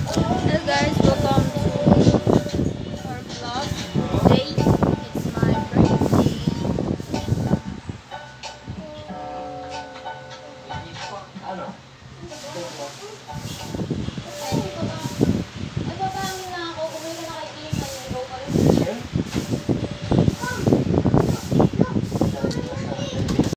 Hello guys, welcome to our vlog. Today, it's my birthday.